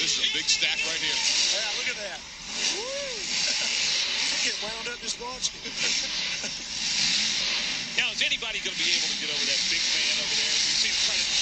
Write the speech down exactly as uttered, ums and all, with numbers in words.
This is a big stack right here. Yeah, look at that. Woo! Get wound up just watching. Now, is anybody going to be able to get over that big man over there? You see him trying to